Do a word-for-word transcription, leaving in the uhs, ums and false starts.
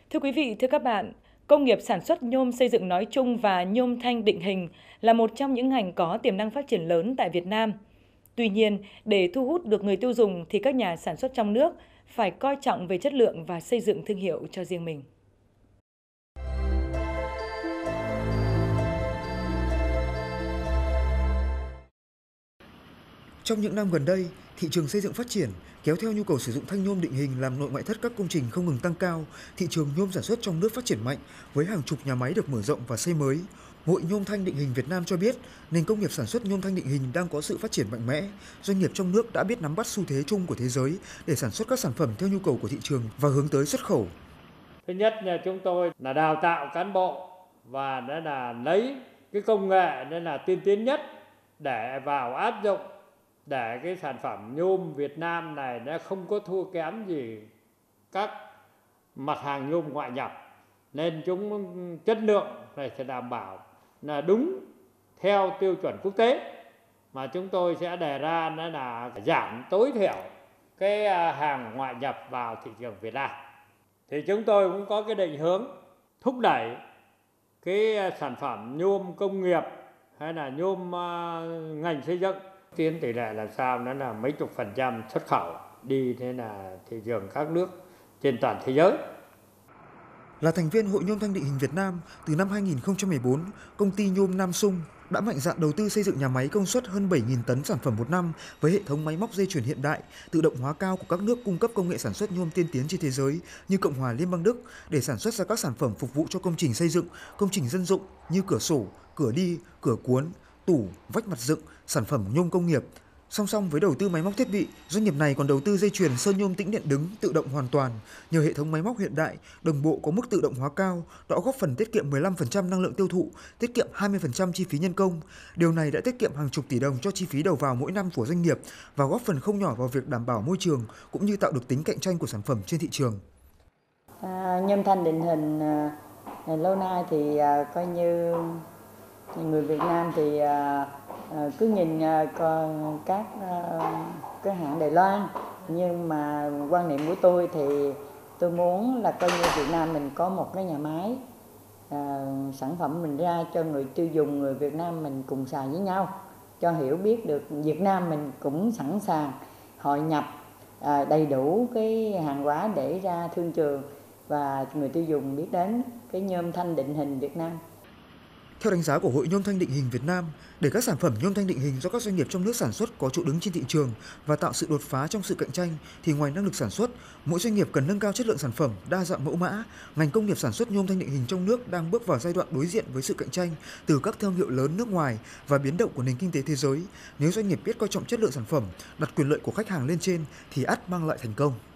Thưa quý vị, thưa các bạn, công nghiệp sản xuất nhôm xây dựng nói chung và nhôm thanh định hình là một trong những ngành có tiềm năng phát triển lớn tại Việt Nam. Tuy nhiên, để thu hút được người tiêu dùng thì các nhà sản xuất trong nước phải coi trọng về chất lượng và xây dựng thương hiệu cho riêng mình. Trong những năm gần đây, thị trường xây dựng phát triển, kéo theo nhu cầu sử dụng thanh nhôm định hình làm nội ngoại thất các công trình không ngừng tăng cao, thị trường nhôm sản xuất trong nước phát triển mạnh với hàng chục nhà máy được mở rộng và xây mới. Hội Nhôm Thanh Định Hình Việt Nam cho biết, nền công nghiệp sản xuất nhôm thanh định hình đang có sự phát triển mạnh mẽ. Doanh nghiệp trong nước đã biết nắm bắt xu thế chung của thế giới để sản xuất các sản phẩm theo nhu cầu của thị trường và hướng tới xuất khẩu. Thứ nhất là chúng tôi là đào tạo cán bộ và đó là lấy cái công nghệ nên là tiên tiến nhất để vào áp dụng để cái sản phẩm nhôm Việt Nam này nó không có thua kém gì các mặt hàng nhôm ngoại nhập, nên chúng chất lượng này sẽ đảm bảo là đúng theo tiêu chuẩn quốc tế mà chúng tôi sẽ đề ra, đó là giảm tối thiểu cái hàng ngoại nhập vào thị trường Việt Nam. Thì chúng tôi cũng có cái định hướng thúc đẩy cái sản phẩm nhôm công nghiệp hay là nhôm uh, ngành xây dựng tiến tỷ lệ làm sao nó là mấy chục phần trăm xuất khẩu đi thế là thị trường các nước trên toàn thế giới. Là thành viên Hội Nhôm Thanh Định Hình Việt Nam, từ năm hai nghìn không trăm mười bốn, công ty nhôm Nam Sung đã mạnh dạn đầu tư xây dựng nhà máy công suất hơn bảy nghìn tấn sản phẩm một năm với hệ thống máy móc dây chuyền hiện đại, tự động hóa cao của các nước cung cấp công nghệ sản xuất nhôm tiên tiến trên thế giới như Cộng hòa Liên bang Đức để sản xuất ra các sản phẩm phục vụ cho công trình xây dựng, công trình dân dụng như cửa sổ, cửa đi, cửa cuốn, tủ, vách mặt dựng, sản phẩm nhôm công nghiệp. Song song với đầu tư máy móc thiết bị, doanh nghiệp này còn đầu tư dây chuyền sơn nhôm tĩnh điện đứng tự động hoàn toàn. Nhờ hệ thống máy móc hiện đại, đồng bộ có mức tự động hóa cao, đã góp phần tiết kiệm mười lăm phần trăm năng lượng tiêu thụ, tiết kiệm hai mươi phần trăm chi phí nhân công. Điều này đã tiết kiệm hàng chục tỷ đồng cho chi phí đầu vào mỗi năm của doanh nghiệp và góp phần không nhỏ vào việc đảm bảo môi trường cũng như tạo được tính cạnh tranh của sản phẩm trên thị trường. À, nhôm thanh định hình à, lâu nay thì à, coi như người Việt Nam thì à, À, cứ nhìn à, còn các à, cái hãng Đài Loan, nhưng mà quan niệm của tôi thì tôi muốn là coi như Việt Nam mình có một cái nhà máy à, sản phẩm mình ra cho người tiêu dùng, người Việt Nam mình cùng xài với nhau, cho hiểu biết được Việt Nam mình cũng sẵn sàng hội nhập à, đầy đủ cái hàng hóa để ra thương trường và người tiêu dùng biết đến cái nhôm thanh định hình Việt Nam. Theo đánh giá của Hội Nhôm Thanh Định Hình Việt Nam, để các sản phẩm nhôm thanh định hình do các doanh nghiệp trong nước sản xuất có chỗ đứng trên thị trường và tạo sự đột phá trong sự cạnh tranh, thì ngoài năng lực sản xuất, mỗi doanh nghiệp cần nâng cao chất lượng sản phẩm, đa dạng mẫu mã. Ngành công nghiệp sản xuất nhôm thanh định hình trong nước đang bước vào giai đoạn đối diện với sự cạnh tranh từ các thương hiệu lớn nước ngoài và biến động của nền kinh tế thế giới. Nếu doanh nghiệp biết coi trọng chất lượng sản phẩm, đặt quyền lợi của khách hàng lên trên thì ắt mang lại thành công.